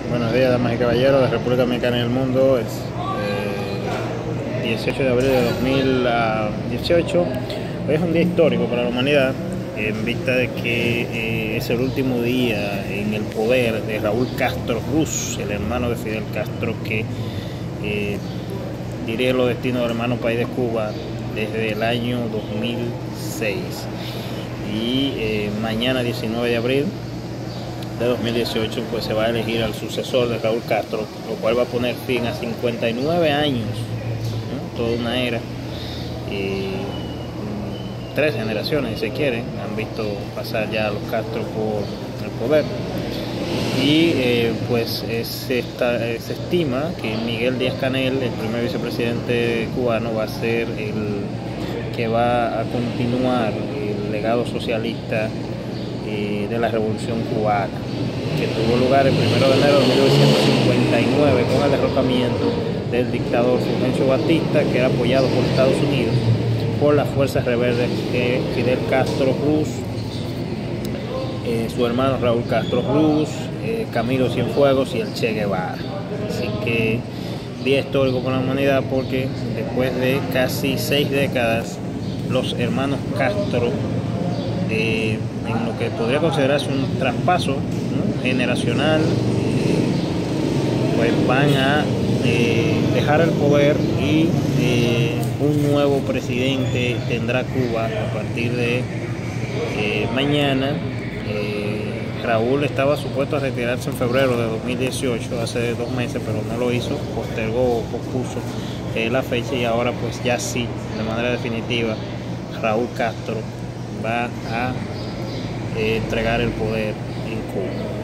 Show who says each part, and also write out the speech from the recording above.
Speaker 1: Buenos días, damas y caballeros de República Dominicana y el mundo. Es 18 de abril de 2018. Hoy es un día histórico para la humanidad, en vista de que es el último día en el poder de Raúl Castro Ruz, el hermano de Fidel Castro, que dirige los destinos del hermano país de Cuba desde el año 2006. Y mañana, 19 de abril de 2018, pues se va a elegir al sucesor de Raúl Castro, lo cual va a poner fin a 59 años, ¿no? Toda una era, tres generaciones, si se quiere, han visto pasar ya a los Castro por el poder. Y pues se estima que Miguel Díaz-Canel, el primer vicepresidente cubano, va a ser el que va a continuar el legado socialista de la Revolución Cubana, que tuvo lugar el 1 de enero de 1959 con el derrocamiento del dictador Fulgencio Batista, que era apoyado por Estados Unidos, por las fuerzas rebeldes de Fidel Castro Ruz, su hermano Raúl Castro Ruz, Camilo Cienfuegos y el Che Guevara. Así que día histórico para la humanidad, porque después de casi 6 décadas los hermanos Castro, en lo que podría considerarse un traspaso, ¿no?, generacional, pues van a dejar el poder, y un nuevo presidente tendrá Cuba a partir de mañana. Raúl estaba supuesto a retirarse en febrero de 2018, hace 2 meses, pero no lo hizo, pospuso la fecha, y ahora pues ya sí, de manera definitiva, Raúl Castro va a entregar el poder en Cuba.